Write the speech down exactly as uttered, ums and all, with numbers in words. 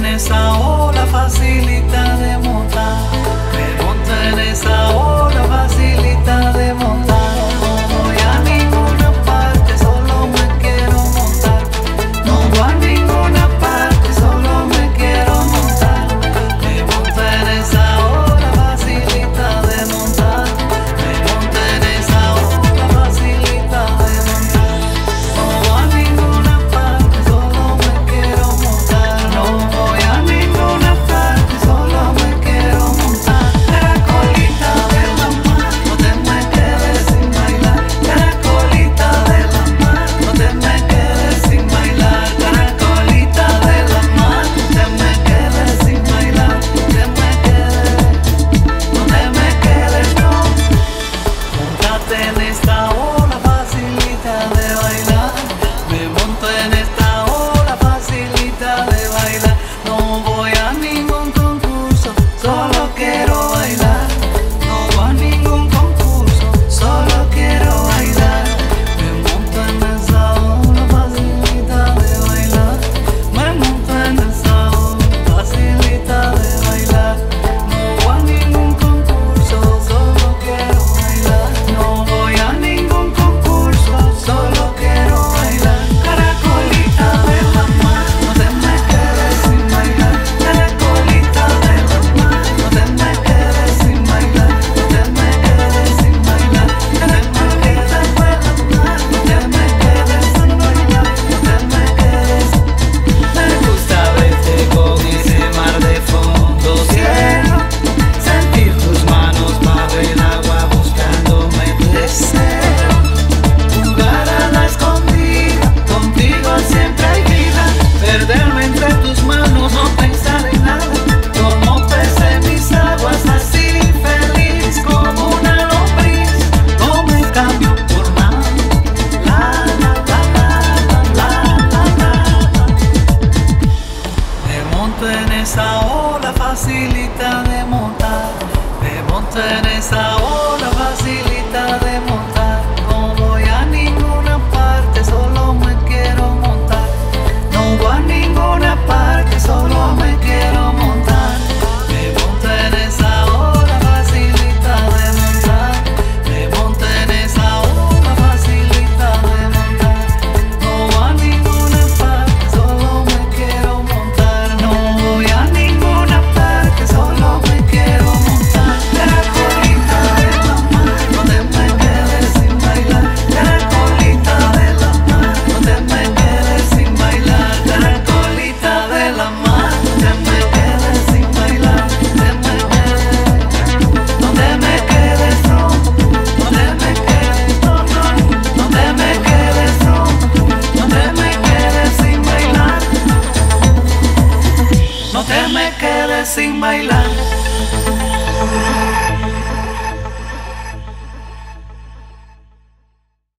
en esa ola facilita de montar. Me monto en esa ola facilita de montar. No voy a ninguna parte, solo me quiero montar. No voy a ninguna parte, solo me quiero montar. Me monto en esa ola facilita de montar. Me monto en esa ola facilita de montar. No voy a ninguna parte, solo me quiero montar. No voy a ninguna parte, solo me quiero montar. Caracolita de la mar, no te me quedes sin bailar. Caracolita de la mar, no te me quedes sin bailar. Caracolita de la mar, no te me quedes sin bailar. No te me quedes, no te me quedes, no. Móntate en esta ola facilita de bailar. Me monto en esta ola facilita de bailar. No voy a ningún concurso, solo quiero bailar. No voy a ningún concurso, solo quiero bailar. Me monto en esa ola facilita de bailar. Me monto en esa ola facilita de bailar. No voy a ningún concurso, solo quiero bailar. No voy a ningún concurso, solo quiero bailar. Caracolita de la mar, no te me quedes sin bailar. Caracolita de la mar, no te me quedes sin bailar. No te me quedes sin bailar. Caracolita de la mar, no te me quedes sin bailar. No te me quedes. Me gusta verte con ese mar de fondo cielo, sentir tus manos bajo el agua buscándome. Deseo jugar a la escondida, contigo siempre hay vida. Perderme entre tus manos, no pensar en nada. Como pez en mis aguas, así feliz como una lombriz. No me cambio por nada. La, la, la, la, la, la, la, la. Me monto en esa ola facilita de montar. Me monto en esa ola facilita de montar. No voy a ninguna parte, solo me quiero montar. No voy a ninguna parte, solo me quiero montar. Me monto en esa ola facilita de montar. Me monto en esa ola facilita de montar. No voy a ninguna parte, solo me quiero montar. No voy a ninguna parte, solo me quiero montar. Caracolita de la mar, no te me quedes sin bailar. Caracolita de la mar, no te me quedes sin bailar. Caracolita de la mar, no te me quedes sin bailar. No te me quedes, no, no te me quedes, no, no, no te me quedes, no, no te me quedes sin bailar. No te me quedes sin bailar.